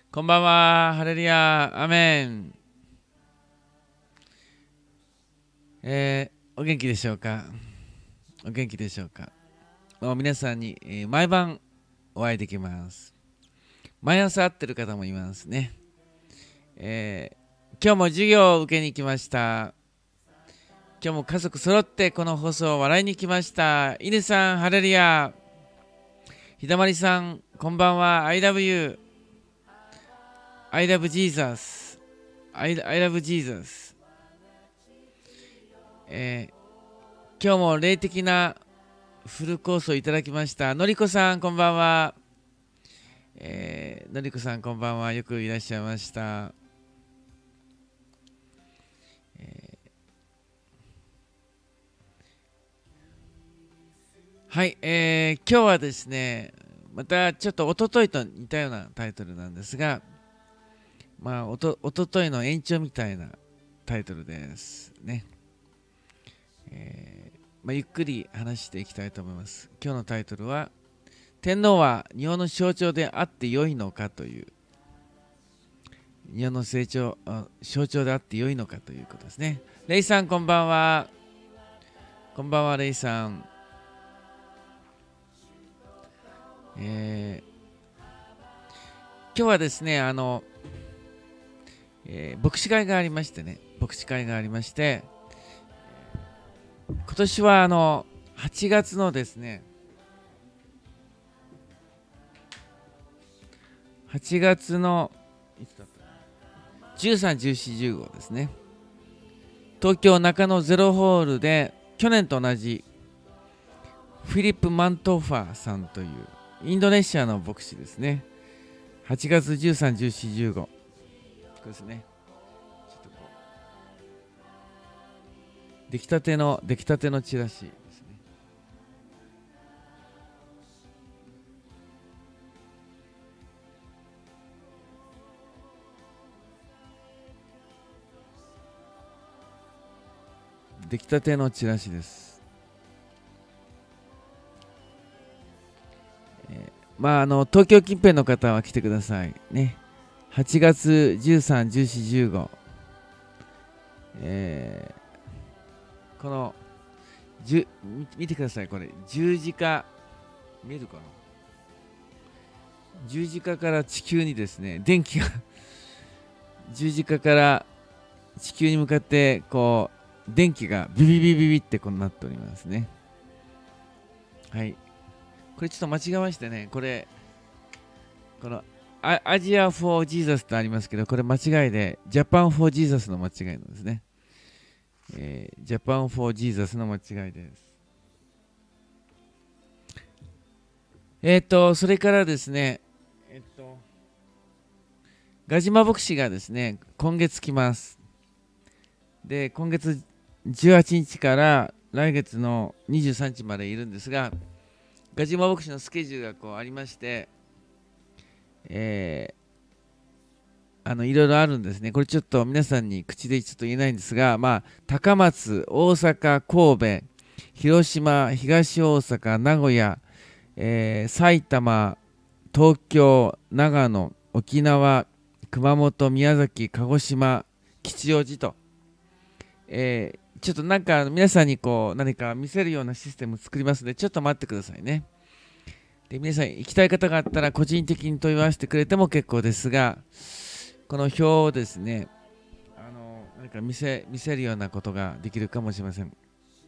こんばんは。ハレルヤ。アメン。お元気でしょうか。お元気でしょうか。もう皆さんに、毎晩お会いできます。毎朝会ってる方もいますね。今日も授業を受けに来ました。今日も家族揃ってこの放送を笑いに来ました。イネさん、ハレルヤ。ひだまりさん、こんばんは。I love you. I love Jesus. I love Jesus. 今日も霊的なフルコースをいただきました。のりこさん、こんばんは。のりこさん、こんばんは。よくいらっしゃいました。はい、今日はですね、またちょっと一昨日と似たようなタイトルなんですが、一昨日の延長みたいなタイトルですね。ゆっくり話していきたいと思います。今日のタイトルは、天皇は日本の象徴であって良いのかという、日本の象徴であって良いのかということですね。レイさん、こんばんは。こんばんは、レイさん。今日はですね、牧師会がありましてね、今年は8月のですね、8月のいつだった13、14、15ですね。東京中野ゼロホールで去年と同じフィリップ・マントファーさんというインドネシアの牧師ですね。8月13、14、15。これですね。ちょっとこう出来たてのチラシですね。出来たてのチラシです。東京近辺の方は来てくださいね。8月13、14、15。この見てください。これ十字架見えるかな。十字架から地球にですね、電気が十字架から地球に向かってこう電気がビビビビビってこうなっておりますね。はい、これちょっと間違えましてね、このアジア・フォー・ジーザスとありますけど、これ間違いでジャパン・フォー・ジーザスの間違いなんですね。ジャパン・フォー・ジーザスの間違いです。それからですね、ガジマ牧師がですね、今月来ます。で、今月18日から来月の23日までいるんですが、ガジマ牧師のスケジュールがこうありまして、いろいろあるんですね。これちょっと皆さんに口でちょっと言えないんですが、高松、大阪、神戸、広島、東大阪、名古屋、埼玉、東京、長野、沖縄、熊本、宮崎、鹿児島、吉祥寺と、ちょっとなんか皆さんにこう何か見せるようなシステム作りますので、ちょっと待ってくださいね。で、皆さん行きたい方があったら個人的に問い合わせてくれても結構ですが、この表をですね、何か見せるようなことができるかもしれません。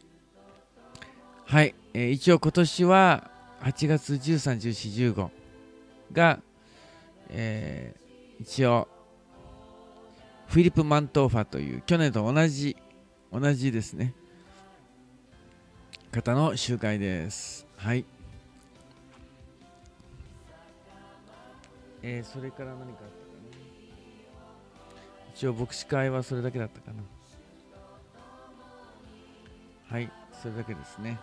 はい、一応今年は8月13、14、15が、一応フィリップ・マントーファという去年と同じですね方の集会です。はい、それから何かあったかな。一応牧師会はそれだけだったかな。はい、それだけですね。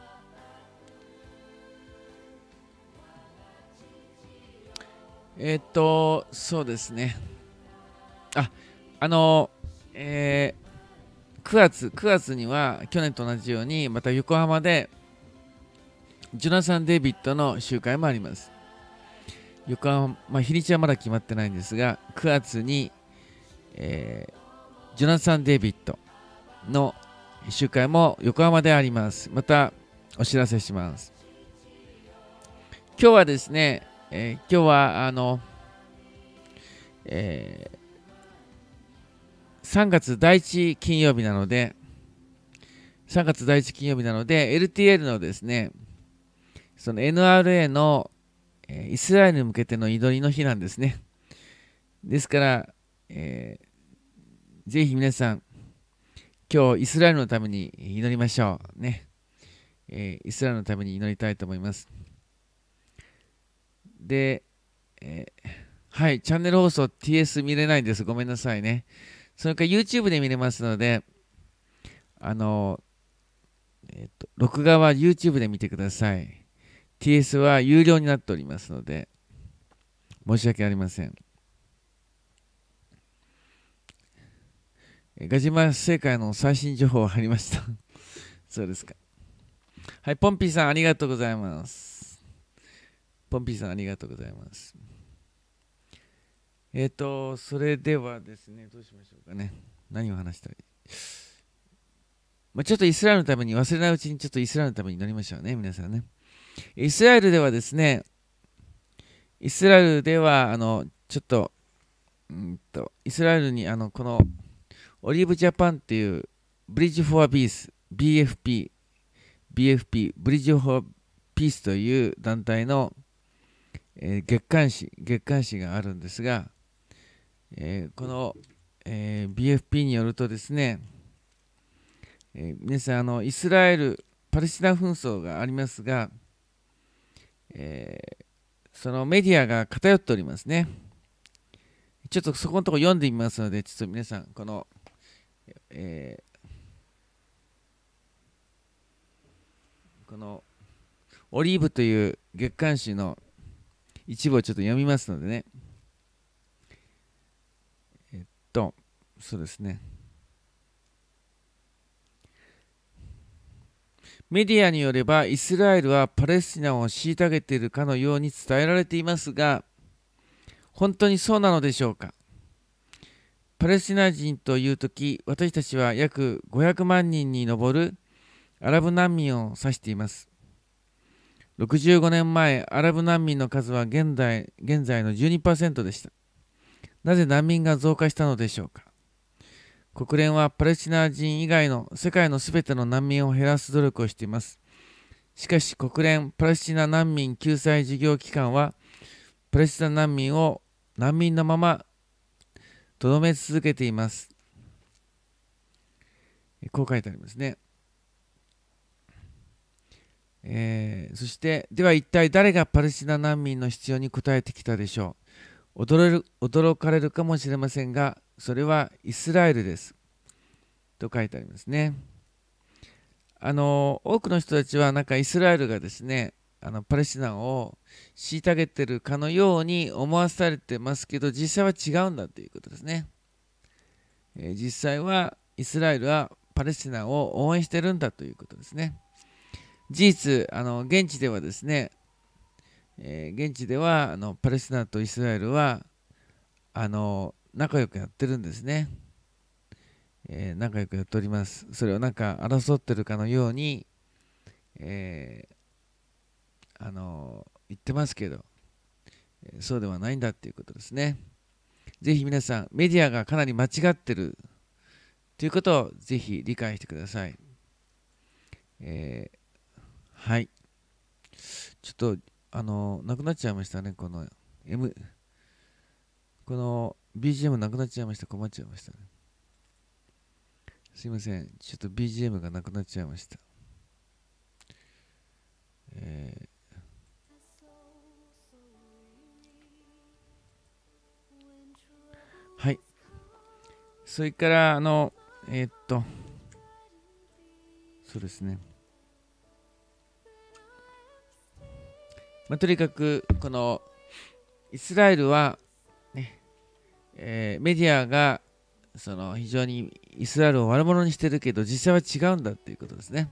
そうですね。9月には去年と同じようにまた横浜でジョナサン・デイビッドの集会もあります。 横浜、日にちはまだ決まってないんですが、9月に、ジョナサン・デイビッドの集会も横浜であります。またお知らせします。今日はですね、今日は3月第1金曜日なので、LTL のですね、その NRA のイスラエルに向けての祈りの日なんですね。ですから、ぜひ皆さん、今日イスラエルのために祈りましょうね。イスラエルのために祈りたいと思います。で、はい、チャンネル放送 TS 見れないんです。ごめんなさいね。それから YouTube で見れますので、録画は YouTube で見てください。TS は有料になっておりますので、申し訳ありません。ガジマ正解の最新情報が入りました。そうですか。はい、ポンピーさんありがとうございます。ポンピーさんありがとうございます。それではですね、どうしましょうかね。何を話したらいい？ちょっとイスラエルのために、忘れないうちにちょっとイスラエルのために祈りましょうね、皆さんね。イスラエルではですね、ちょっと、イスラエルに、この、オリーブジャパンっていう、ブリッジフォアピース、BFP、ブリッジフォアピースという団体の、月刊誌があるんですが、この、BFP によるとですね、皆さんイスラエル・パレスチナ紛争がありますが、そのメディアが偏っておりますね。ちょっとそこのところ読んでみますので、ちょっと皆さん、この、このオリーブという月刊誌の一部をちょっと読みますのでね。そうですね。メディアによれば、イスラエルはパレスチナを虐げているかのように伝えられていますが、本当にそうなのでしょうか。パレスチナ人というとき、私たちは約500万人に上るアラブ難民を指しています。65年前、アラブ難民の数は現在の 12% でした。なぜ難民が増加したのでしょうか。国連はパレスチナ人以外の世界のすべての難民を減らす努力をしています。しかし国連パレスチナ難民救済事業機関はパレスチナ難民を難民のままとどめ続けています。こう書いてありますね。そしてでは一体誰がパレスチナ難民の必要に応えてきたでしょう。驚かれるかもしれませんが、それはイスラエルですと書いてありますね。多くの人たちはなんかイスラエルがですね、パレスチナを虐げてるかのように思わされてますけど、実際は違うんだということですね。実際はイスラエルはパレスチナを応援してるんだということですね。事実、現地ではですね、パレスチナとイスラエルは仲良くやってるんですね。仲良くやっております。それをなんか争ってるかのように、言ってますけど、そうではないんだっていうことですね。ぜひ皆さん、メディアがかなり間違ってるということをぜひ理解してください。はい。ちょっと、なくなっちゃいましたね、この BGM なくなっちゃいました。困っちゃいましたね。すいません。ちょっと BGM がなくなっちゃいました。はい。それから、そうですね。とにかく、この、イスラエルは、ね、メディアが、非常にイスラエルを悪者にしてるけど、実際は違うんだっていうことですね。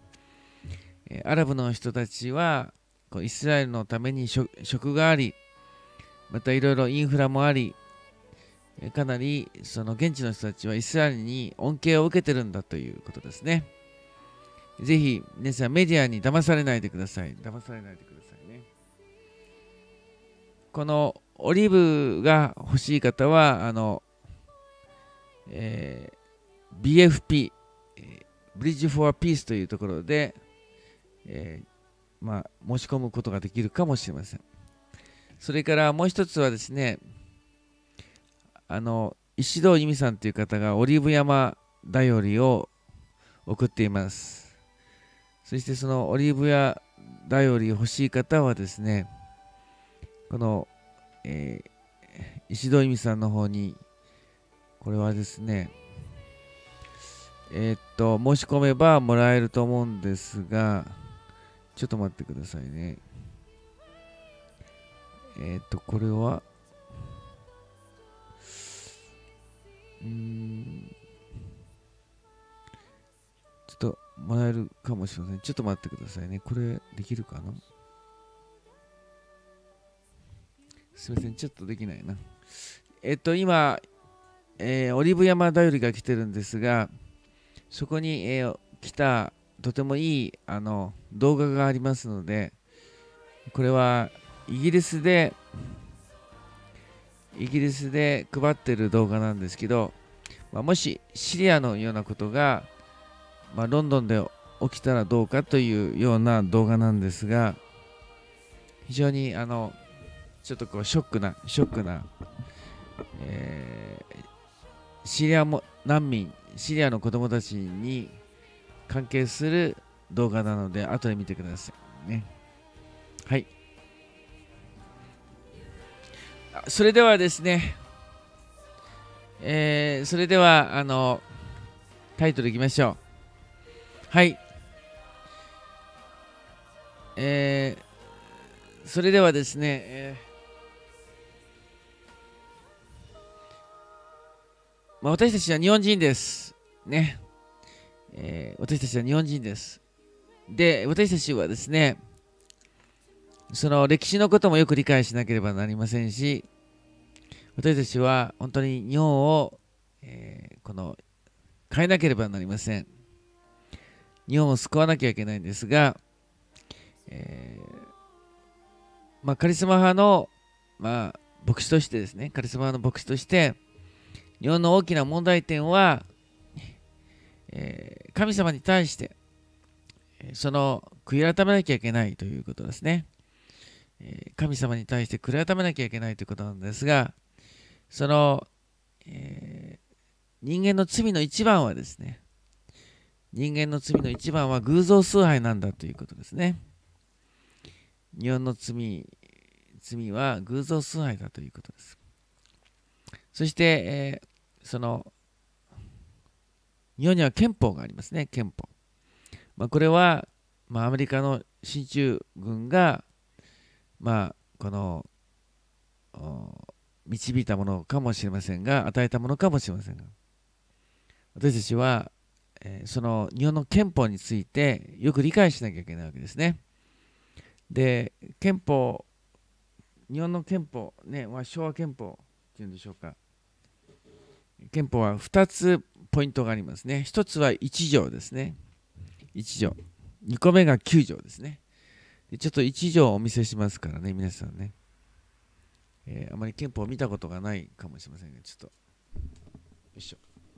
アラブの人たちは、イスラエルのために職があり、 またいろいろインフラもあり、かなりその現地の人たちはイスラエルに恩恵を受けてるんだということですね。ぜひ皆さんメディアに騙されないでください。騙されないでくださいね。このオリーブが欲しい方はBFP、ブリッジフォアピースというところで、申し込むことができるかもしれません。それからもう一つはですね、石堂由美さんという方がオリーブ山だよりを送っています。そしてそのオリーブ屋だより欲しい方はですね、この、石堂由美さんの方に、これはですね、申し込めばもらえると思うんですが、ちょっと待ってくださいね。これは、ちょっともらえるかもしれません。ちょっと待ってくださいね。これできるかな？すみません、ちょっとできないな。今、オリーブ山だよりが来てるんですが、そこに、来たとてもいい動画がありますので、これはイギリスで配ってる動画なんですけど、もしシリアのようなことが、ロンドンで起きたらどうかというような動画なんですが、非常にちょっとこうショックな、シリア難民、シリアの子供たちに関係する動画なので、後で見てくださいね。はい。それではですね、それではタイトルいきましょう。はい。それではですね、私たちは日本人ですね。私たちは日本人です。で、私たちはですね、その歴史のこともよく理解しなければなりませんし、私たちは本当に日本を、変えなければなりません。日本を救わなきゃいけないんですが、カリスマ派の、牧師としてですね、カリスマ派の牧師として、日本の大きな問題点は、神様に対して、その悔い改めなきゃいけないということですね。神様に対して悔い改めなきゃいけないということなんですが、その、人間の罪の一番はですね、人間の罪の一番は偶像崇拝なんだということですね。日本の罪は偶像崇拝だということです。そして、その日本には憲法がありますね、憲法。これは、アメリカの進駐軍が、この導いたものかもしれませんが、与えたものかもしれませんが、私たちは、その日本の憲法についてよく理解しなきゃいけないわけですね。で、日本の憲法、ね、昭和憲法っていうんでしょうか。憲法は2つポイントがありますね。1つは1条ですね。1条。2個目が9条ですね。ちょっと1条をお見せしますからね、皆さんね。あまり憲法を見たことがないかもしれませんが、ちょっと。よいしょ。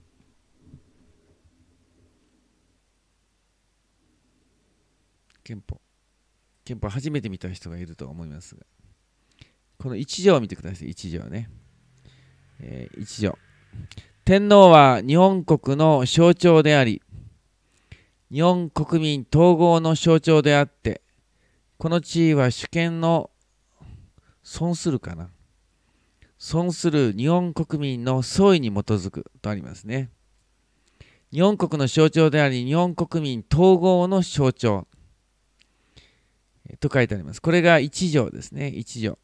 憲法初めて見た人がいると思いますが、この1条を見てください。1条ね。1条。天皇は日本国の象徴であり、日本国民統合の象徴であって、この地位は主権の損する日本国民の総意に基づくとありますね。日本国の象徴であり、日本国民統合の象徴と書いてあります。これが1条ですね。1条。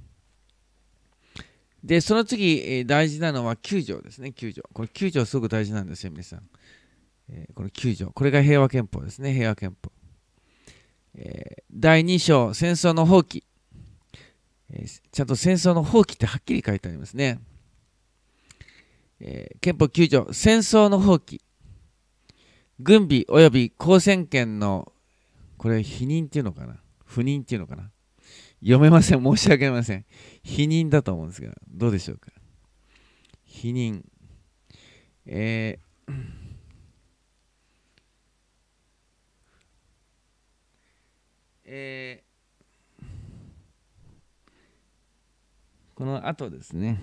で、その次、大事なのは9条ですね。9条。これ9条すごく大事なんですよ、皆さん。この9条。これが平和憲法ですね。平和憲法。第2章、戦争の放棄。 ちゃんと戦争の放棄ってはっきり書いてありますね。憲法9条、戦争の放棄、軍備及び交戦権の、これ、否認っていうのかな、不認っていうのかな、読めません、申し訳ありません。否認だと思うんですが、どうでしょうか。否認。この後ですね。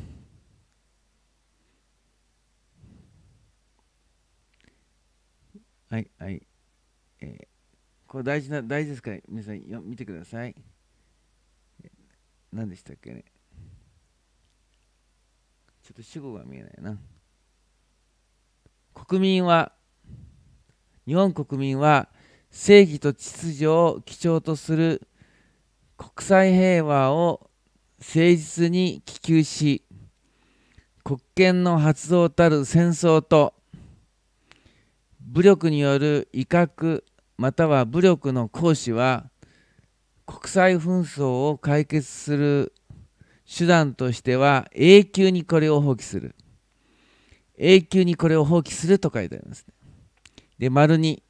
はい、はい。これ大事ですから、皆さん見てください。何でしたっけね。ちょっと主語が見えないな。日本国民は正義と秩序を基調とする国際平和を誠実に希求し、国権の発動たる戦争と武力による威嚇または武力の行使は国際紛争を解決する手段としては永久にこれを放棄する。永久にこれを放棄すると書いてあります。で、丸2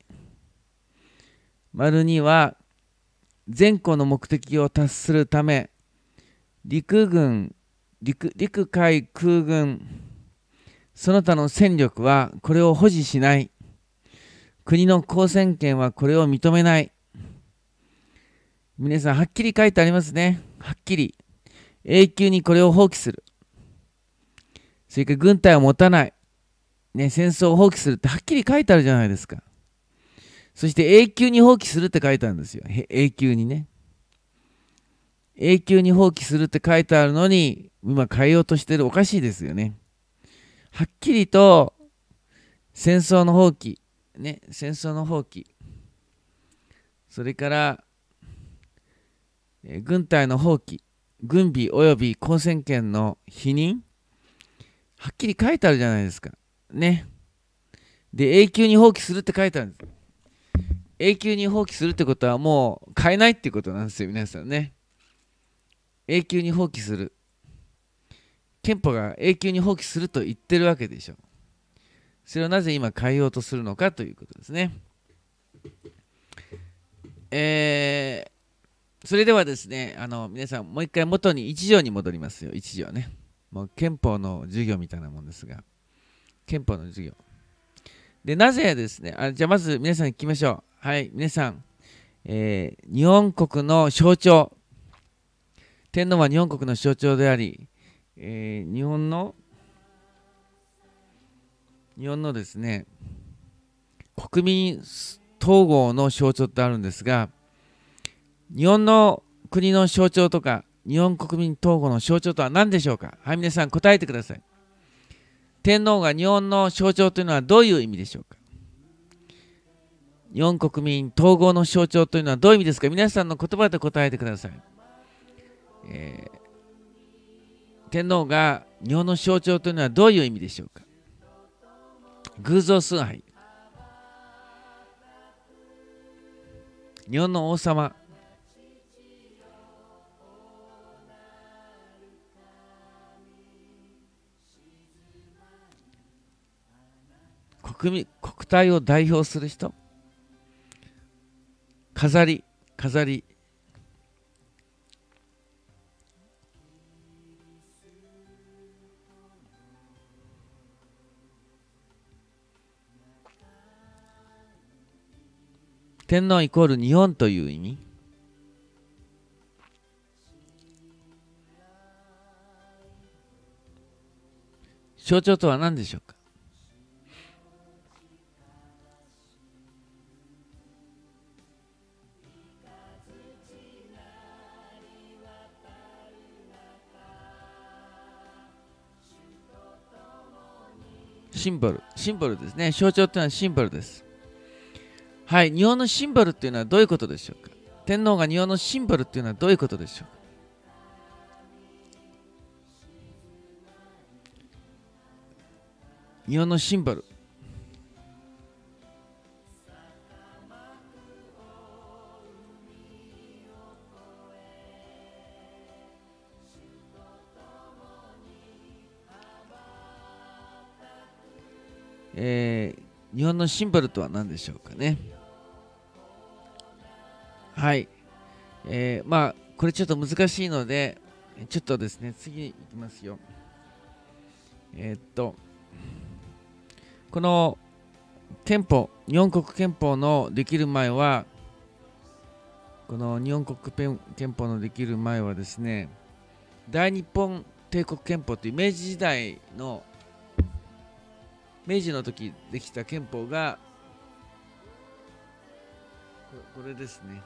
は全項の目的を達するため陸海空軍その他の戦力はこれを保持しない。国の交戦権はこれを認めない。皆さんはっきり書いてありますね。はっきり永久にこれを放棄する。それから軍隊を持たない、ね、戦争を放棄するってはっきり書いてあるじゃないですか。そして永久に放棄するって書いてあるんですよ。永久にね。永久に放棄するって書いてあるのに今変えようとしてる。おかしいですよね。はっきりと戦争の放棄、ね、戦争の放棄、それから軍隊の放棄、軍備及び交戦権の否認、はっきり書いてあるじゃないですか。ね。で、永久に放棄するって書いてあるんです。永久に放棄するってことはもう変えないってことなんですよ、皆さんね。永久に放棄する。憲法が永久に放棄すると言ってるわけでしょ。それをなぜ今変えようとするのかということですね。それではですね、皆さんもう一回元に1条に戻りますよ。1条ね。もう憲法の授業みたいなもんですが、憲法の授業。で、なぜですね、じゃあまず皆さんに聞きましょう。はい、皆さん、日本国の象徴、天皇は日本国の象徴であり、日本のですね、国民統合の象徴ってあるんですが、日本の国の象徴とか、日本国民統合の象徴とは何でしょうか。はい、皆さん答えてください。天皇が日本の象徴というのはどういう意味でしょうか。日本国民統合の象徴というのはどういう意味ですか。皆さんの言葉で答えてください。天皇が日本の象徴というのはどういう意味でしょうか。偶像崇拝、日本の王様、国体を代表する人、飾り、天皇イコール日本という意味。象徴とは何でしょうか。シンボルですね。象徴というのはシンボルです。はい、日本のシンボルっていうのはどういうことでしょうか。天皇が日本のシンボルっていうのはどういうことでしょうか。日本のシンボル、 日本のシンボルとは何でしょうかね。はい。まあ、これちょっと難しいので、ちょっとですね、次いきますよ。この憲法、日本国憲法のできる前は、この日本国憲法のできる前はですね、大日本帝国憲法という明治時代の明治の時できた憲法がこれですね。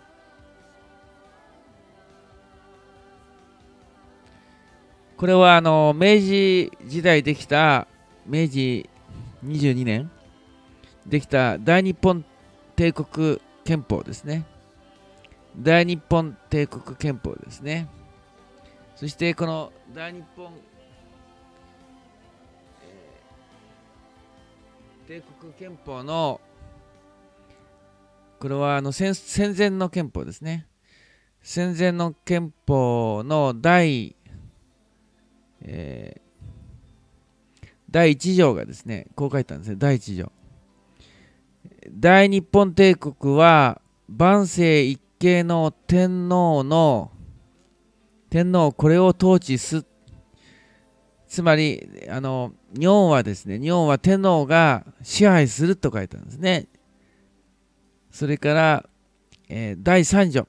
これは明治時代できた明治22年できた大日本帝国憲法ですね。大日本帝国憲法ですね。そしてこの大日本、帝国憲法のこれは戦前の憲法ですね。戦前の憲法の第1条がですね、こう書いたんですね。第1条。大日本帝国は万世一系の天皇これを統治す。つまり日本はですね、日本は天皇が支配すると書いたんですね。それから、第3条。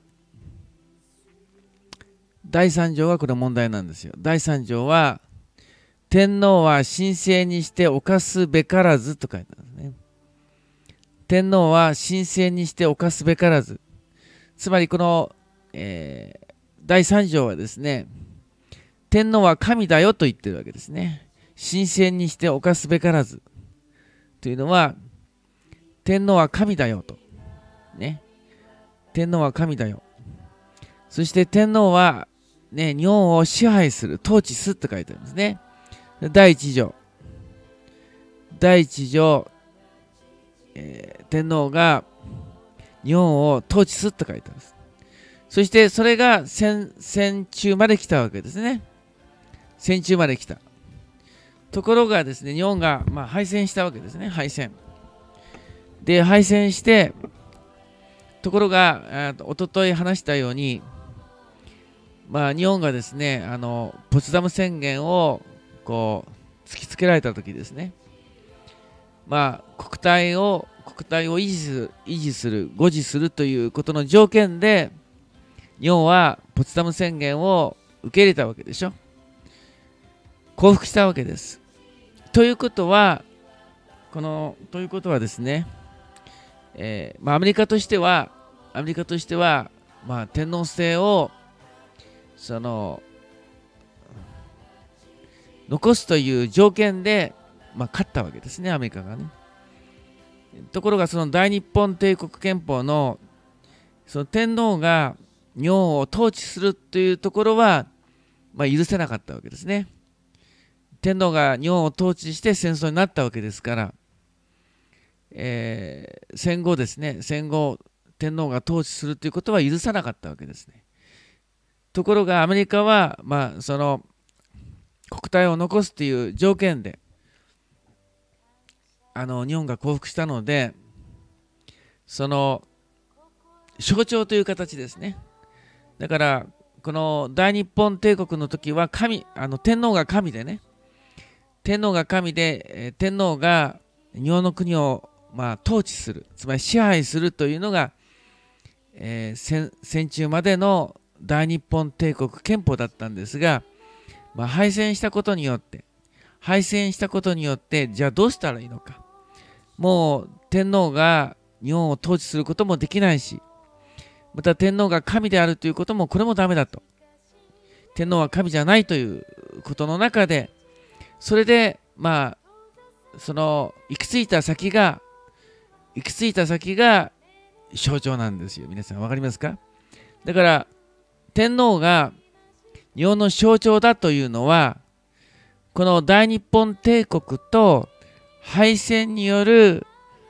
第3条はこれ問題なんですよ。第3条は天皇は神聖にして犯すべからずと書いてあるんですね。天皇は神聖にして犯すべからず。つまりこの、第3条はですね、天皇は神だよと言ってるわけですね。神聖にして犯すべからず。というのは、天皇は神だよと。ね。天皇は神だよ。そして天皇は、ね、日本を支配する、統治すると書いてあるんですね。第1条。第1条、天皇が日本を統治すると書いてあるんです。そしてそれが戦中まで来たわけですね。戦中まで来た。ところがですね、日本が、敗戦したわけですね。敗戦。で、敗戦して、ところが、おととい話したように、日本がですね、ポツダム宣言をこう突きつけられた時ですね、国体を維持する、護持するということの条件で、日本はポツダム宣言を受け入れたわけでしょ。降伏したわけです。ということはですね、アメリカとしては、天皇制を残すという条件で、勝ったわけですね、アメリカがね。ところがその大日本帝国憲法のその天皇が日本を統治するというところは、許せなかったわけですね。天皇が日本を統治して戦争になったわけですから、戦後天皇が統治するということは許さなかったわけですね。ところがアメリカは、その国体を残すという条件で日本が降伏したので、その象徴という形ですね。だからこの大日本帝国の時は天皇が神でね、天皇が日本の国を統治する、つまり支配するというのが、戦中までの大日本帝国憲法だったんですが、敗戦したことによってじゃあどうしたらいいのか。もう天皇が日本を統治することもできないし、また天皇が神であるということもこれもダメだと。天皇は神じゃないということの中で、それでその行き着いた先が象徴なんですよ。皆さん分かりますか？だから天皇が日本の象徴だというのは、この大日本帝国と敗戦による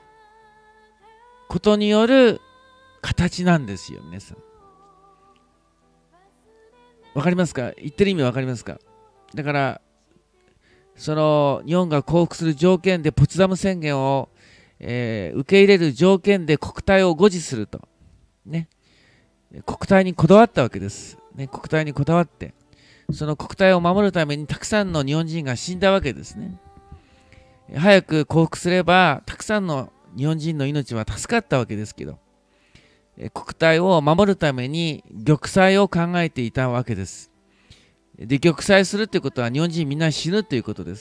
ことによる形なんですよ。皆さん分かりますか？言ってる意味分かりますか？だからその日本が降伏する条件でポツダム宣言を、受け入れる条件で国体を護持すると、ね、国体にこだわったわけです、ね、国体にこだわってその国体を守るためにたくさんの日本人が死んだわけですね。早く降伏すればたくさんの日本人の命は助かったわけですけど、国体を守るために玉砕を考えていたわけです。で、玉砕するということは日本人みんな死ぬということです。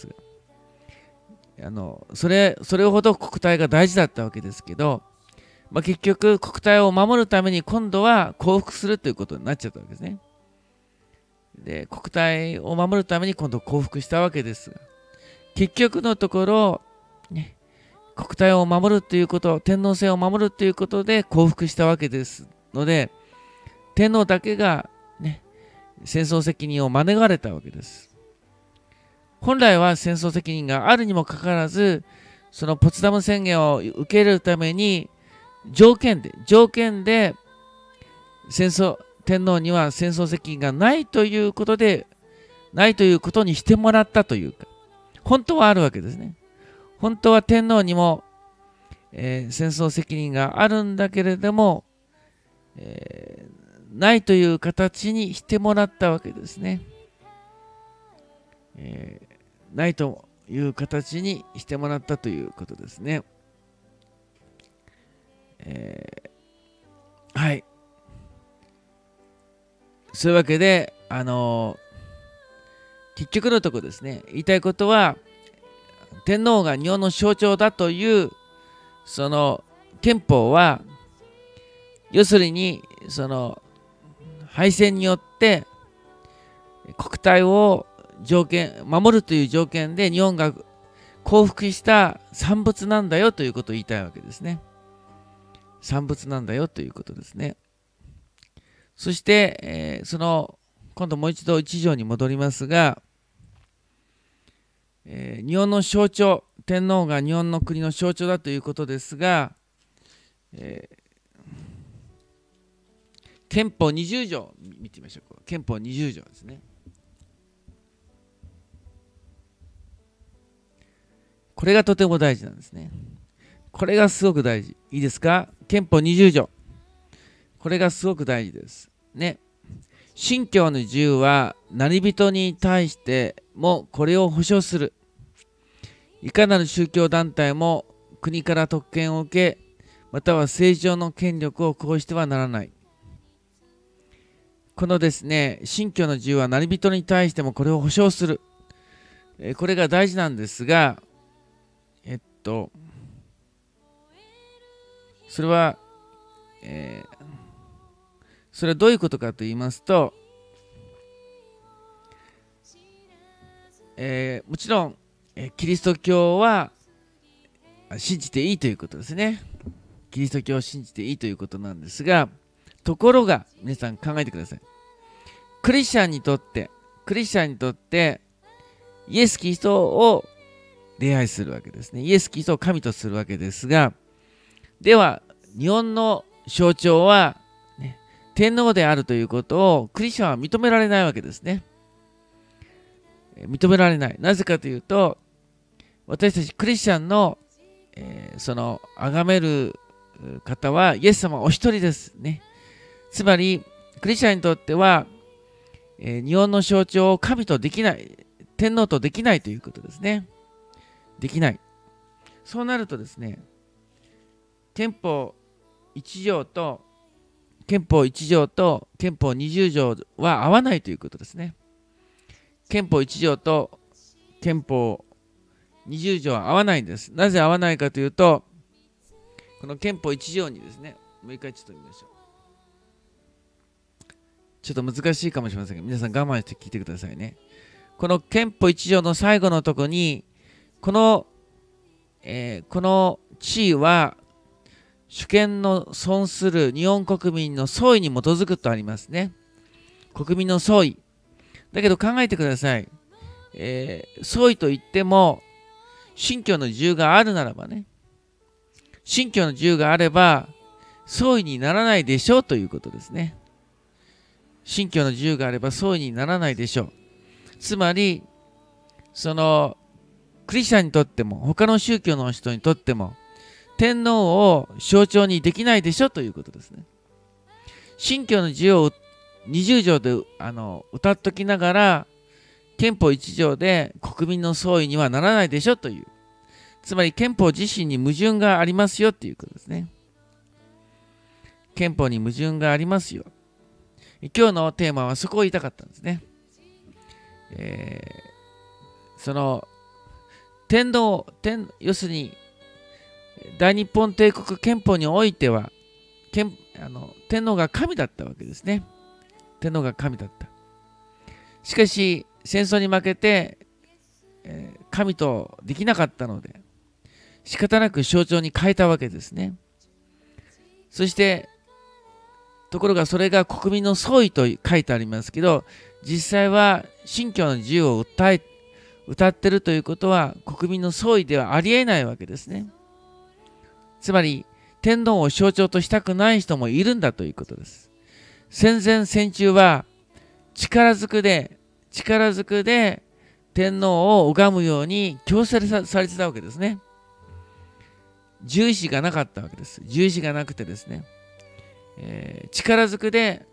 それほど国体が大事だったわけですけど、結局国体を守るために今度は降伏するということになっちゃったわけですね。で、国体を守るために今度降伏したわけですが、結局のところ、ね、国体を守るということ、天皇制を守るということで降伏したわけですので、天皇だけが、ね、戦争責任を免れたわけです。本来は戦争責任があるにもかかわらず、そのポツダム宣言を受け入れるために条件で天皇には戦争責任がないということにしてもらったというか、本当はあるわけですね。本当は天皇にも、戦争責任があるんだけれども、ないという形にしてもらったわけですね。ないという形にしてもらったということですね。はい。そういうわけで、結局のところですね、言いたいことは、天皇が日本の象徴だというその憲法は、要するにその敗戦によって国体を守るという条件で日本が降伏した産物なんだよということを言いたいわけですね。産物なんだよということですね。そして、今度もう一度一条に戻りますが、日本の象徴、天皇が日本の国の象徴だということですが、憲法20条見てみましょう。憲法20条ですね。これがとても大事なんですね。これがすごく大事。いいですか？憲法20条。これがすごく大事です。ね。信教の自由は何人に対してもこれを保障する。いかなる宗教団体も国から特権を受け、または政治上の権力を行使してはならない。このですね、信教の自由は何人に対してもこれを保障する。これが大事なんですが、それはどういうことかと言いますと、もちろん、キリスト教は信じていいということですね。キリスト教を信じていいということなんですが、ところが皆さん考えてください。クリスチャンにとってイエス・キリストを礼拝するわけですね。イエス・キリストを神とするわけですが、では日本の象徴は、ね、天皇であるということをクリスチャンは認められないわけですね。認められない。なぜかというと、私たちクリスチャンの、崇める方はイエス様お一人ですね。つまりクリスチャンにとっては、日本の象徴を神とできない、天皇とできないということですね。できない。そうなるとですね、憲法1条と憲法20条は合わないということですね。憲法1条と憲法20条は合わないんです。なぜ合わないかというと、この憲法1条にですね、もう一回ちょっと見ましょう。ちょっと難しいかもしれませんが、皆さん我慢して聞いてくださいね。この憲法1条の最後のところに、この地位は主権の損する日本国民の総意に基づくとありますね。国民の総意。だけど考えてください。総意といっても、信教の自由があるならばね、信教の自由があれば、総意にならないでしょうということですね。信教の自由があれば総意にならないでしょう。つまり、 クリスチャンにとっても他の宗教の人にとっても天皇を象徴にできないでしょということですね。信教の自由を20条で歌っときながら憲法1条で国民の総意にはならないでしょという、つまり憲法自身に矛盾がありますよということですね。憲法に矛盾がありますよ。今日のテーマはそこを言いたかったんですね。その天皇、要するに大日本帝国憲法においては天皇が神だったわけですね。天皇が神だった。しかし戦争に負けて、神とできなかったので仕方なく象徴に変えたわけですね。そしてところがそれが国民の総意と書いてありますけど、実際は信教の自由を歌ってるということは国民の総意ではありえないわけですね。つまり天皇を象徴としたくない人もいるんだということです。戦前戦中は力ずくで天皇を拝むように強制されてたわけですね。従意志がなかったわけです。従意志がなくてですね、力ずくで、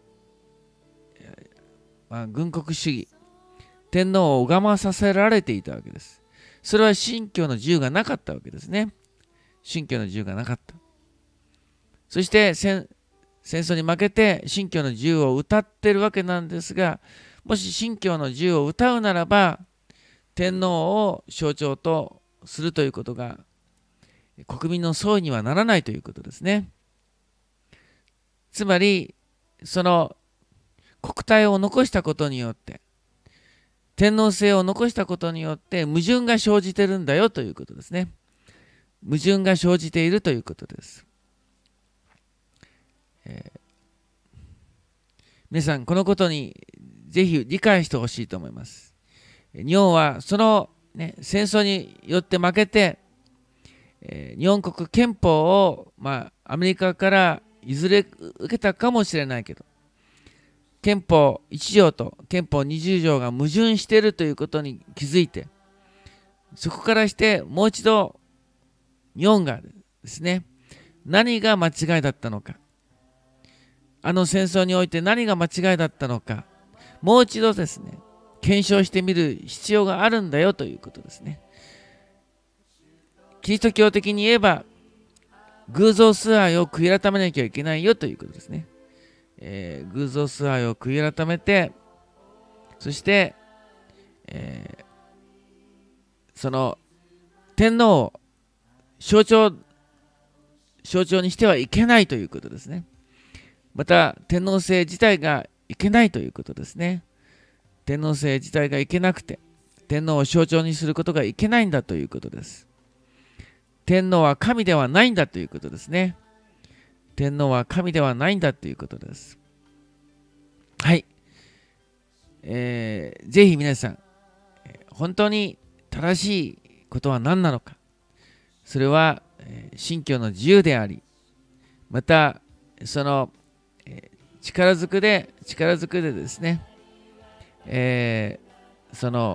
軍国主義、天皇を拝まさせられていたわけです。それは信教の自由がなかったわけですね。信教の自由がなかった。そして戦争に負けて信教の自由を歌っているわけなんですが、もし信教の自由を歌うならば天皇を象徴とするということが国民の総意にはならないということですね。つまりその国体を残したことによって、天皇制を残したことによって矛盾が生じているんだよということですね。矛盾が生じているということです。皆さんこのことにぜひ理解してほしいと思います。日本はその、戦争によって負けて、日本国憲法を、アメリカから譲れ受けたかもしれないけど、憲法1条と憲法20条が矛盾しているということに気づいて、そこからしてもう一度日本がですね、何が間違いだったのか、あの戦争において何が間違いだったのか、もう一度ですね、検証してみる必要があるんだよということですね。キリスト教的に言えば偶像崇拝を悔い改めなきゃいけないよということですね。偶像崇拝を悔い改めて、そして、その天皇を象徴にしてはいけないということですね。また天皇制自体がいけないということですね。天皇制自体がいけなくて天皇を象徴にすることがいけないんだということです。天皇は神ではないんだということですね。天皇は神ではないんだということです。はい。ぜひ皆さん、本当に正しいことは何なのか。それは、信教の自由であり、またその、力ずくでですね、その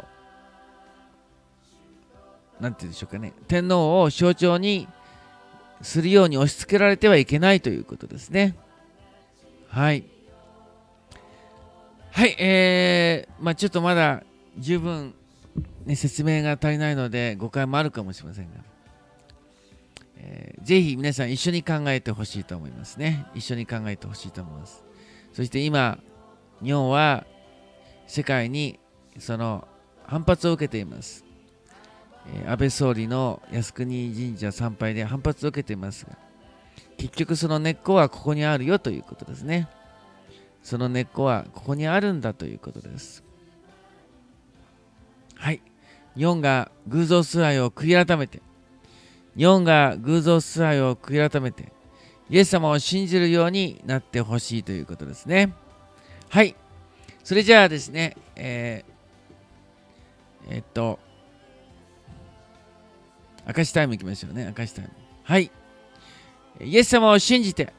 なんて言うんでしょうかね、天皇を象徴にするように押し付けられてはいけないということですね。はい。はい、ちょっとまだ十分、説明が足りないので誤解もあるかもしれませんが、ぜひ皆さん一緒に考えてほしいと思いますね。一緒に考えてほしいと思います。そして今、日本は世界にその反発を受けています。安倍総理の靖国神社参拝で反発を受けていますが、結局その根っこはここにあるよということですね。その根っこはここにあるんだということです。はい。日本が偶像崇拝を悔い改めて、イエス様を信じるようになってほしいということですね。はい。それじゃあですね、証しタイムいきましょうね。証しタイム。はい。イエス様を信じて、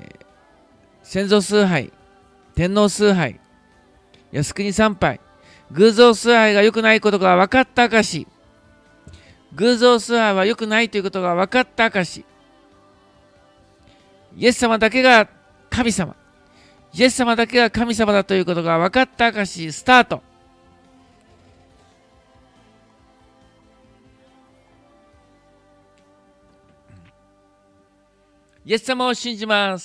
先祖崇拝、天皇崇拝、靖国参拝、 偶像崇拝が良くないことが分かった証。偶像崇拝は良くないということが分かった証。イエス様だけが神様。イエス様だけが神様だということが分かった証。スタート。イエス様を信じます。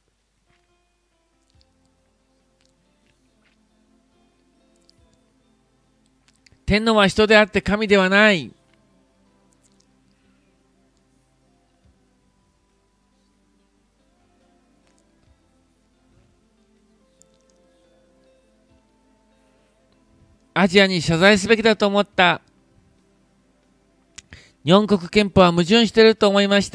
天皇は人であって神ではない。アジアに謝罪すべきだと思った。日本国憲法は矛盾していると思いました。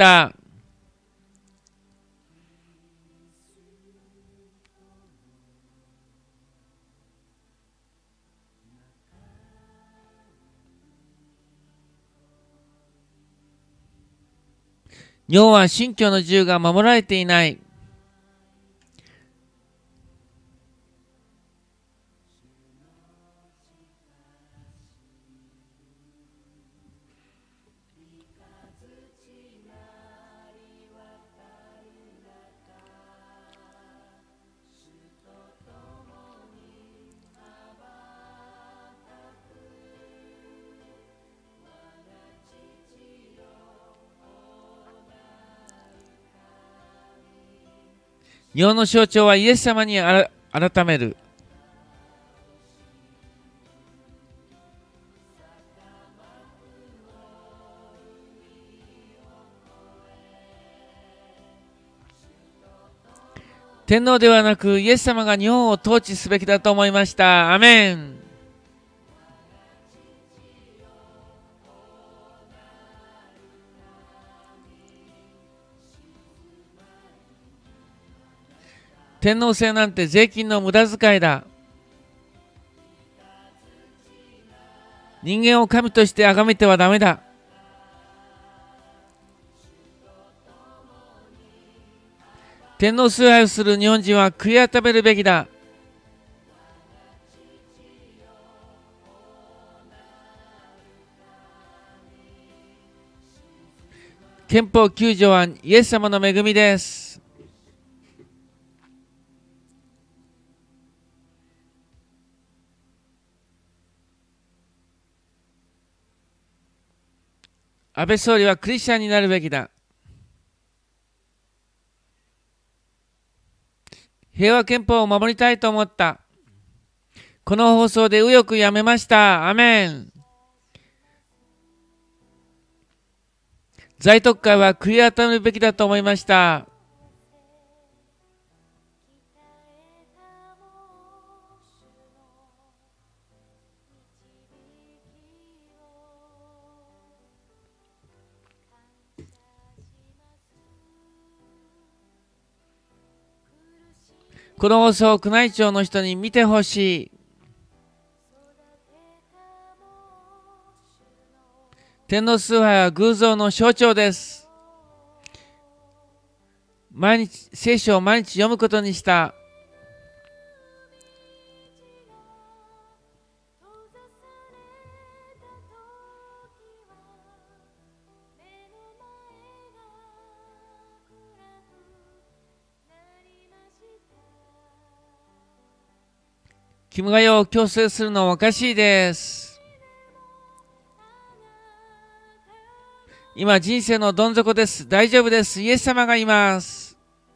日本は信教の自由が守られていない。日本の象徴はイエス様に改める。天皇ではなくイエス様が日本を統治すべきだと思いました。アメン。天皇制なんて税金の無駄遣いだ。人間を神として崇めてはダメだ。天皇崇拝をする日本人は悔い改めるべきだ。憲法9条はイエス様の恵みです。安倍総理はクリスチャンになるべきだ。平和憲法を守りたいと思った。この放送で右翼やめました。アメン。在特会は悔い改めるべきだと思いました。この放送を宮内庁の人に見てほしい。天皇崇拝は偶像の象徴です。聖書を毎日読むことにした。キムガヨを強制するのはおかしいです。今人生のどん底です。大丈夫です。イエス様がいます。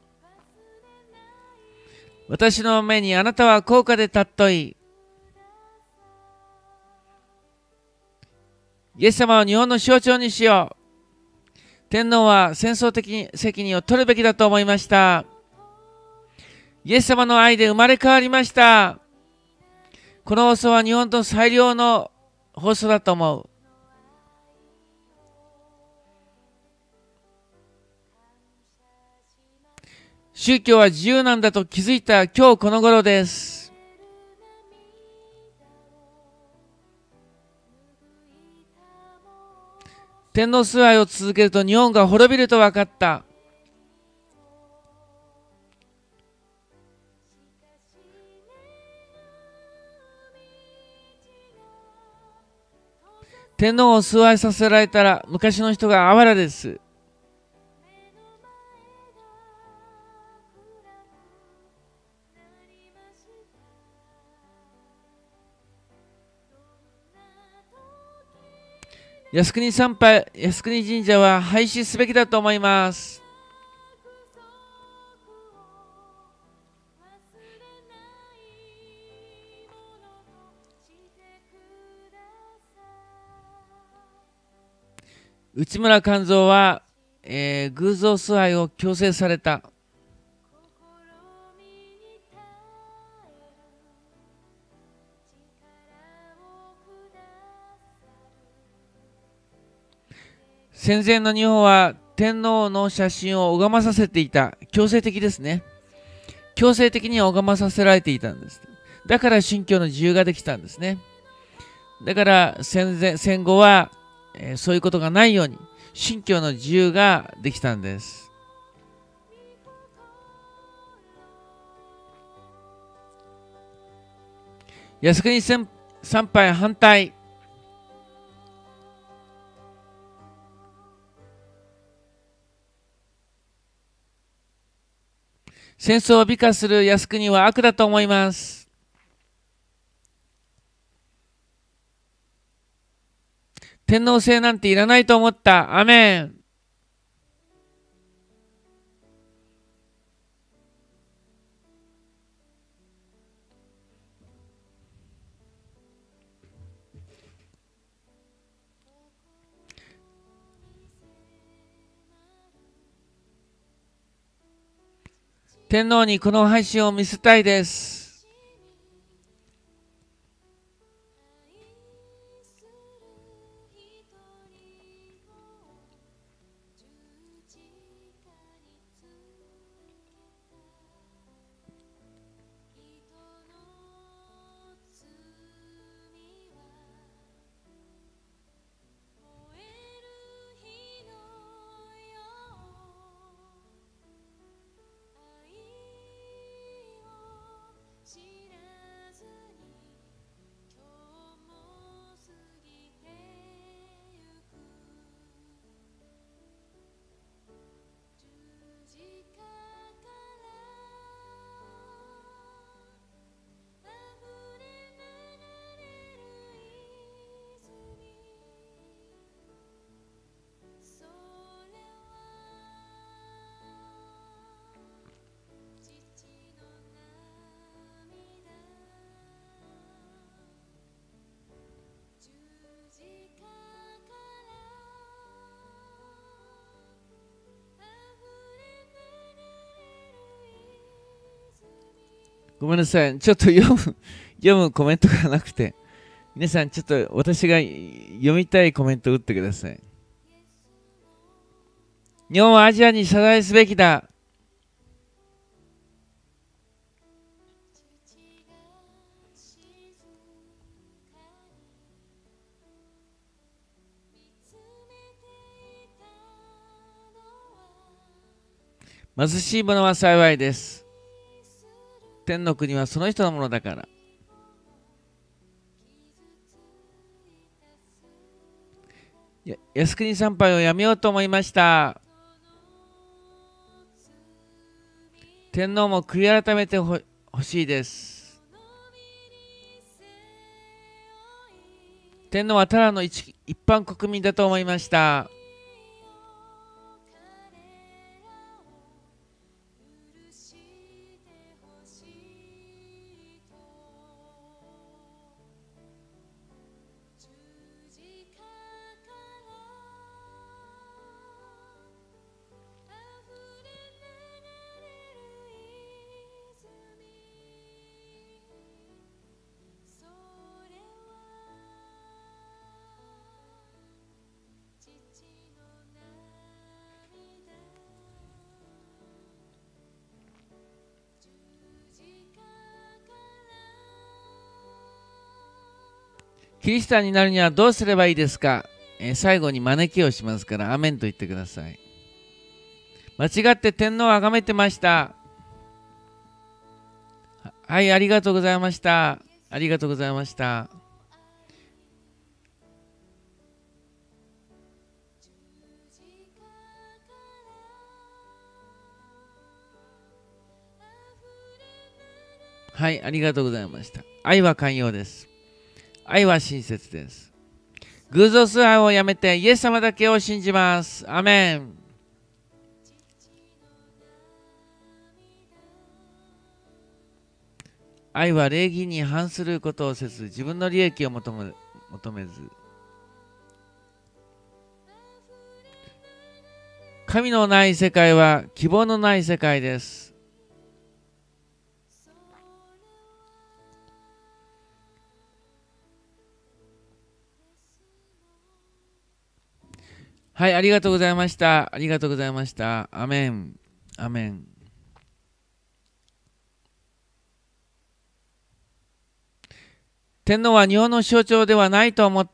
私の目にあなたは高価で尊い。イエス様を日本の象徴にしよう。天皇は戦争的責任を取るべきだと思いました。イエス様の愛で生まれ変わりました。この放送は日本の最良の放送だと思う。宗教は自由なんだと気づいた今日この頃です。天皇崇拝を続けると日本が滅びると分かった。 天皇を崇拝させられたら昔の人があわらです。靖国参拝、靖国神社は廃止すべきだと思います。内村勘三は、偶像崇拝を強制された。戦前の日本は天皇の写真を拝まさせていた。強制的ですね。強制的に拝まさせられていたんです。だから信教の自由ができたんですね。だから戦後は、そういうことがないように信教の自由ができたんです。靖国参拝反対。戦争を美化する靖国は悪だと思います。天皇制なんていらないと思った。アメン。天皇にこの配信を見せたいです。ごめんなさい。ちょっと読むコメントがなくて。皆さん、ちょっと私が読みたいコメントを打ってください。日本はアジアに謝罪すべきだ。貧しい者は幸いです。天の国はその人のものだから。靖国参拝をやめようと思いました。天皇も悔い改めてほしいです。天皇はただの一般国民だと思いました。キリシタンになるにはどうすればいいですか？最後に招きをしますから、アメンと言ってください。間違って天皇を崇めてました。はい、ありがとうございました。ありがとうございました。 はい、ありがとうございました。愛は寛容です。愛は親切です。偶像崇拝をやめてイエス様だけを信じます。アメン。愛は礼儀に反することをせず、自分の利益を求めず、神のない世界は希望のない世界です。はい、ありがとうございました。ありがとうございました。アメン。アメン。天皇は日本の象徴ではないと思った。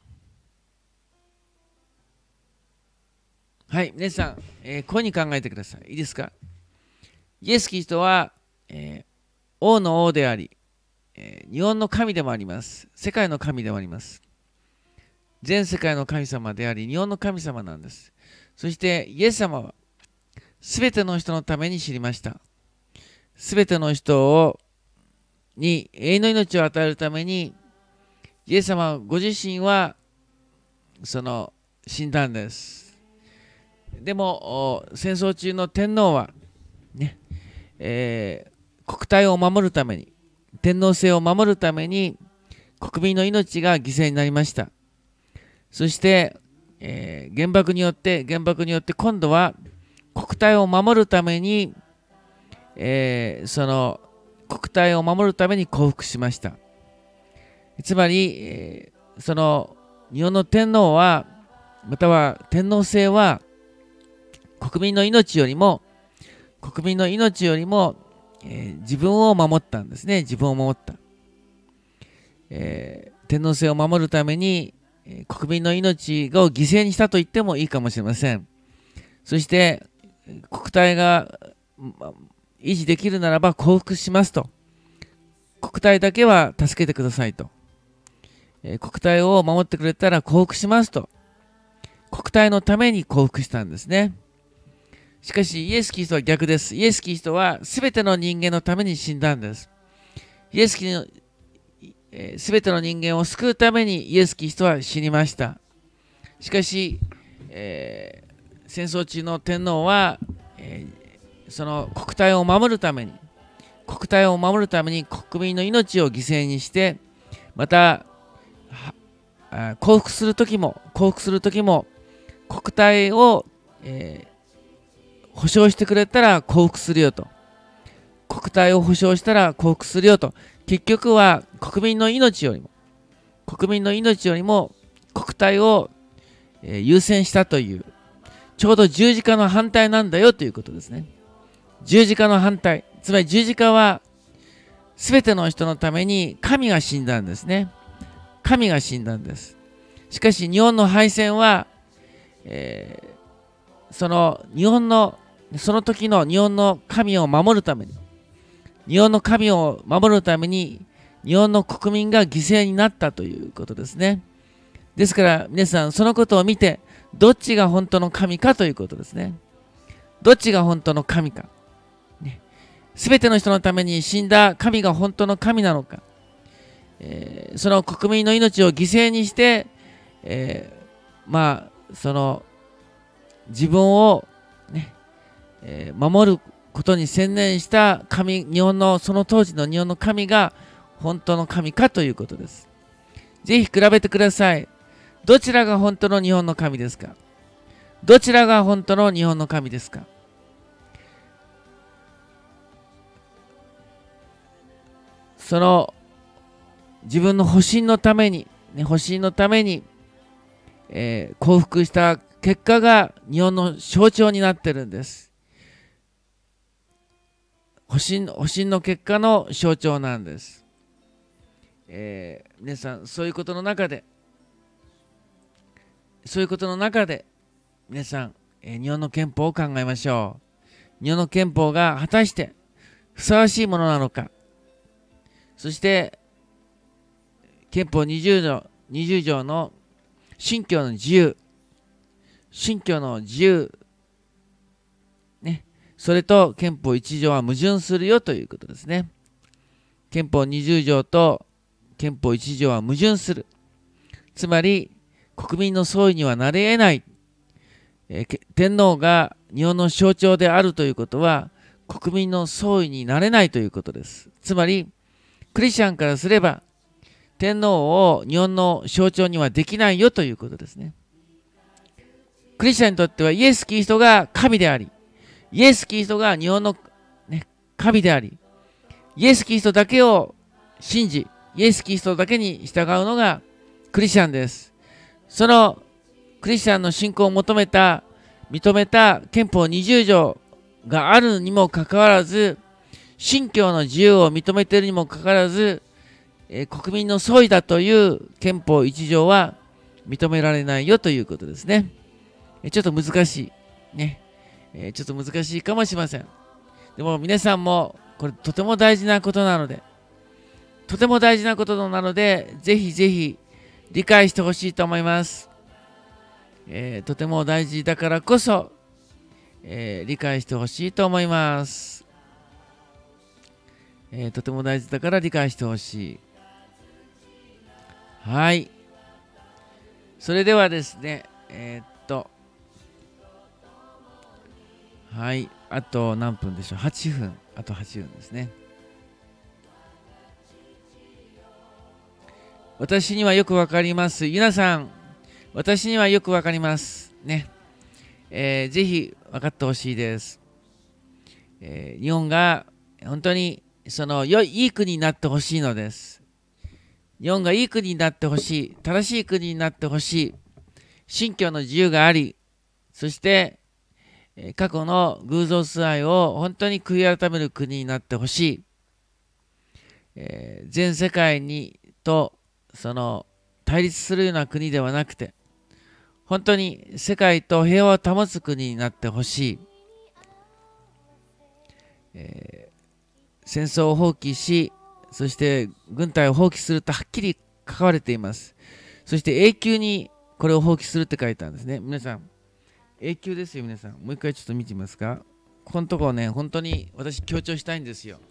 はい、皆さん、こうに考えてください。いいですか？イエス・キリストは、王の王であり、日本の神でもあります。世界の神でもあります。全世界の神様であり、日本の神様なんです。そしてイエス様はすべての人のために知りました。すべての人に永遠の命を与えるために、イエス様ご自身は死んだんです。でも戦争中の天皇はね、国体を守るために、天皇制を守るために国民の命が犠牲になりました。そして、原爆によって今度は国体を守るために、その国体を守るために降伏しました。つまり、その日本の天皇はまたは天皇制は国民の命よりも自分を守ったんですね。自分を守った、天皇制を守るために国民の命を犠牲にしたと言ってもいいかもしれません。そして国体が維持できるならば降伏しますと。国体だけは助けてくださいと。国体を守ってくれたら降伏しますと。国体のために降伏したんですね。しかしイエス・キリストは逆です。イエス・キリストは全ての人間のために死んだんです。イエス・キリスト全ての人間を救うためにイエス・キリストは死にました。しかし、戦争中の天皇は、その国体を守るために国民の命を犠牲にして、また降伏する時も国体を、保障してくれたら降伏するよと。国体を保障したら降伏するよと。結局は国民の命よりも国体を優先したという、ちょうど十字架の反対なんだよということですね。十字架の反対、つまり十字架は全ての人のために神が死んだんですね。神が死んだんです。しかし日本の敗戦は、その時の日本の神を守るために日本の国民が犠牲になったということですね。ですから皆さん、そのことを見て、どっちが本当の神かということですね。どっちが本当の神か。すべての人のために死んだ神が本当の神なのか。その国民の命を犠牲にして、その自分を、守ることに専念したその当時の日本の神が本当の神かということです。ぜひ比べてください。どちらが本当の日本の神ですか？どちらが本当の日本の神ですか？その自分の保身のために、降伏した結果が日本の象徴になっているんです。保身の結果の象徴なんです。皆さん、そういうことの中で皆さん、日本の憲法を考えましょう。日本の憲法が果たしてふさわしいものなのか。そして憲法20条の信教の自由ね、それと憲法1条は矛盾するよということですね。 憲法20条と憲法1条は矛盾する。つまり、国民の総意にはなり得ない。天皇が日本の象徴であるということは、国民の総意になれないということです。つまり、クリスチャンからすれば、天皇を日本の象徴にはできないよということですね。クリスチャンにとってはイエス・キリストが神であり、イエス・キリストが日本の、神であり、イエス・キリストだけを信じ、イエス・キリストだけに従うのがクリスチャンです。そのクリスチャンの信仰を認めた、認めた憲法20条があるにもかかわらず、信教の自由を認めているにもかかわらず、国民の総意だという憲法1条は認められないよということですね。ちょっと難しい。ね。ちょっと難しいかもしれません。でも皆さんもこれとても大事なことなので、ぜひぜひ理解してほしいと思います。とても大事だからこそ、理解してほしいと思います。とても大事だから理解してほしい。はい。それではですね、はい。あと何分でしょう。8分。あと8分ですね。私にはよくわかります。皆さん、私にはよくわかります。ね。ぜひ分かってほしいです。日本が本当にいい国になってほしいのです。日本がいい国になってほしい。正しい国になってほしい。信教の自由があり、そして過去の偶像崇拝を本当に悔い改める国になってほしい。全世界にと対立するような国ではなくて、本当に世界と平和を保つ国になってほしい。戦争を放棄し、そして軍隊を放棄するとはっきり書かれています。そして永久にこれを放棄するって書いてあるんですね。皆さん、永久ですよ、皆さん。もう一回ちょっと見てみますか。ここのところね、本当に私強調したいんですよ。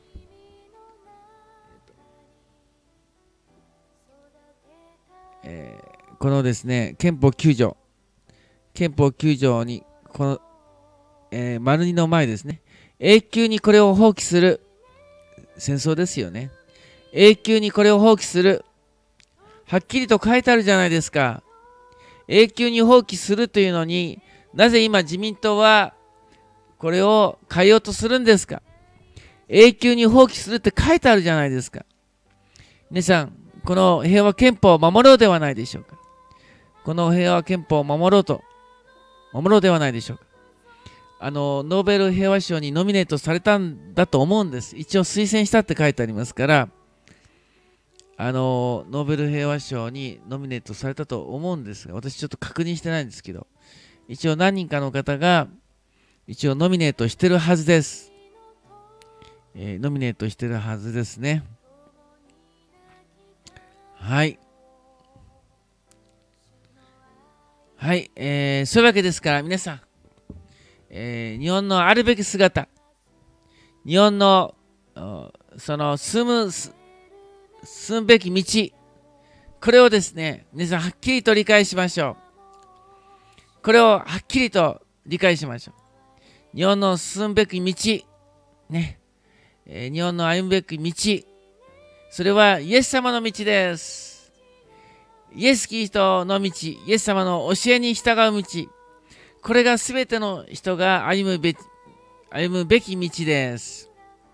このですね、憲法9条。憲法9条に、この、丸2の前ですね。永久にこれを放棄する。戦争ですよね。永久にこれを放棄する。はっきりと書いてあるじゃないですか。永久に放棄するというのになぜ今自民党はこれを変えようとするんですか。永久に放棄するって書いてあるじゃないですか。皆さん、この平和憲法を守ろうではないでしょうか。この平和憲法を守ろうではないでしょうか。ノーベル平和賞にノミネートされたんだと思うんです。一応推薦したって書いてありますから、ノーベル平和賞にノミネートされたと思うんですが、私ちょっと確認してないんですけど、一応何人かの方が一応ノミネートしてるはずです。ノミネートしてるはずですね。はい。はい。そういうわけですから、皆さん、日本のあるべき姿、日本の進むべき道、これをですね、皆さんはっきりと理解しましょう。これをはっきりと理解しましょう。日本の進むべき道、ね、日本の歩むべき道、それはイエス様の道です。イエス・キリストの道、イエス様の教えに従う道、これがすべての人が歩むべき道です。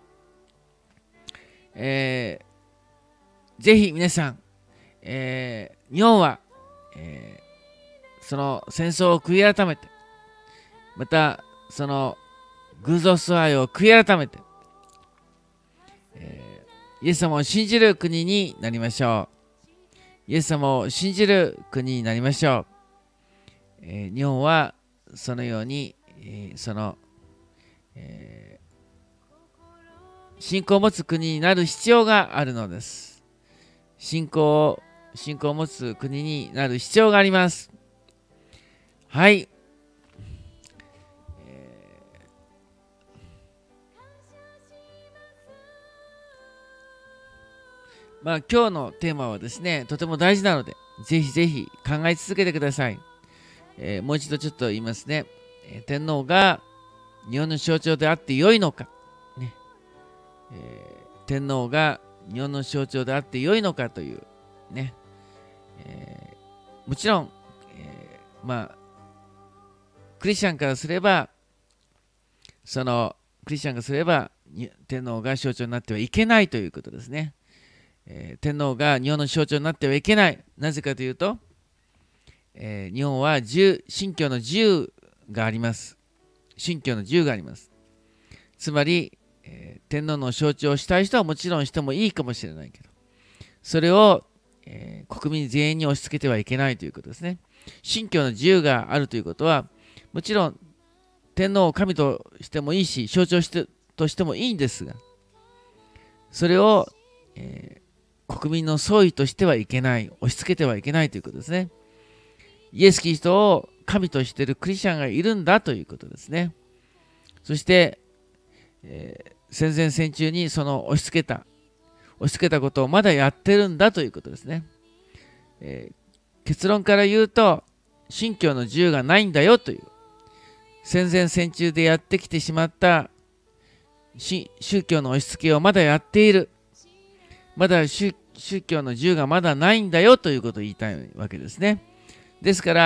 ぜひ皆さん、日本は、その戦争を悔い改めて、またその偶像崇拝を悔い改めて、イエス様を信じる国になりましょう。イエス様を信じる国になりましょう。日本はそのように、信仰を持つ国になる必要があるのです。信仰を持つ国になる必要があります。はい。 今日のテーマはですね、とても大事なので、ぜひぜひ考え続けてください。もう一度ちょっと言いますね。天皇が日本の象徴であってよいのか、ね天皇が日本の象徴であってよいのかというね、もちろん、クリスチャンからすれば、天皇が象徴になってはいけないということですね。天皇が日本の象徴になってはいけない。なぜかというと、日本は信教の自由があります。信教の自由があります。つまり、天皇の象徴をしたい人はもちろんしてもいいかもしれないけど、それを、国民全員に押し付けてはいけないということですね。信教の自由があるということは、もちろん天皇を神としてもいいし、象徴としてもいいんですが、それを、国民の総意としてはいけない、押し付けてはいけないということですね。イエス・キリストを神としているクリスチャンがいるんだということですね。そして、戦前戦中にその押し付けたことをまだやってるんだということですね。結論から言うと、信教の自由がないんだよという、戦前戦中でやってきてしまった宗教の押し付けをまだやっている。まだ宗教の自由がまだないんだよということを言いたいわけですね。ですから、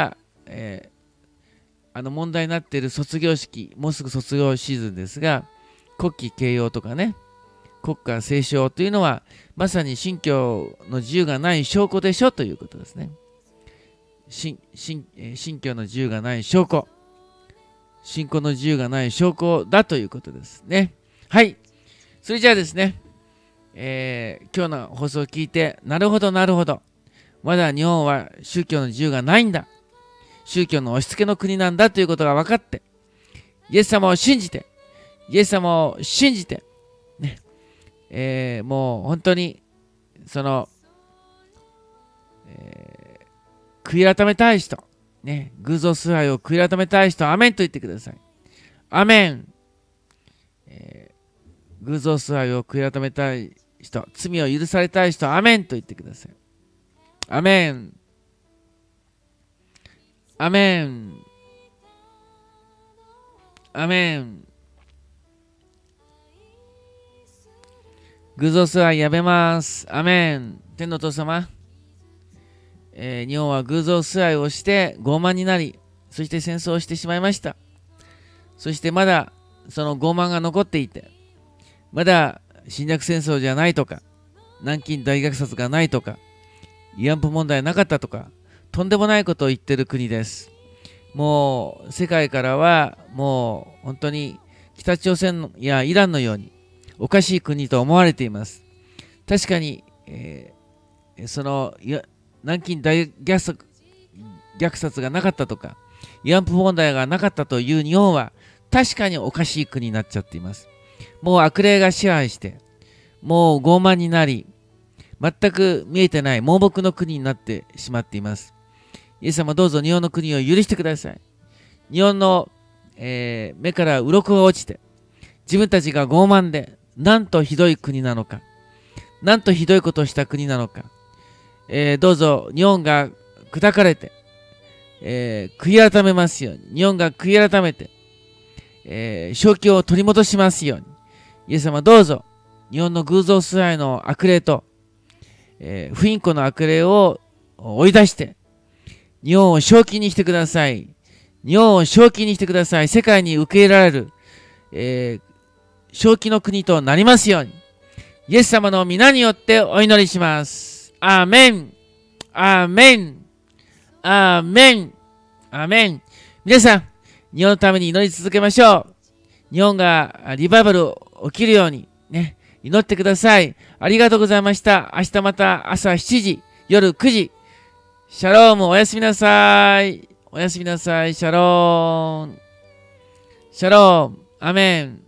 問題になっている卒業式、もうすぐ卒業シーズンですが、国旗掲揚とかね、国歌斉唱というのは、まさに信教の自由がない証拠でしょということですね。信教の自由がない証拠、信仰の自由がない証拠だということですね。はい。それじゃあですね、今日の放送を聞いて、なるほど、なるほど。まだ日本は宗教の自由がないんだ。宗教の押し付けの国なんだということが分かって、イエス様を信じて、ね、もう本当に、悔い改めたい人、ね、偶像崇拝を悔い改めたい人、アメンと言ってください。アメン。偶像崇拝を悔い改めたい人、罪を許されたい人、アメンと言ってください。アメン。アメン。アメン。偶像崇拝やめます。アメン。天のお父様、日本は偶像崇拝をして傲慢になり、そして戦争をしてしまいました。そしてまだその傲慢が残っていて、まだ侵略戦争じゃないとか、南京大虐殺がないとか、慰安婦問題なかったとか、とんでもないことを言ってる国です。もう世界からはもう本当に北朝鮮やイランのようにおかしい国と思われています。確かに、その南京大虐殺がなかったとか、慰安婦問題がなかったという日本は確かにおかしい国になっちゃっています。もう悪霊が支配して、もう傲慢になり、全く見えてない盲目の国になってしまっています。イエス様、どうぞ日本の国を許してください。日本の、目から鱗が落ちて、自分たちが傲慢で、なんとひどい国なのか、なんとひどいことをした国なのか、どうぞ日本が砕かれて、悔い改めますように、日本が悔い改めて、正気を取り戻しますように、イエス様、どうぞ日本の偶像崇拝の悪霊と、不隠故の悪霊を追い出して、日本を正気にしてください。日本を正気にしてください。世界に受け入れられる、正気の国となりますように、イエス様の皆によってお祈りします。アーメン。アーメン。アーメン。アーメン。皆さん、日本のために祈り続けましょう。日本がリバイバル起きるようにね、祈ってください。ありがとうございました。明日また朝7時、夜9時。シャローム、おやすみなさい。おやすみなさい。シャローン。シャローム。アメン。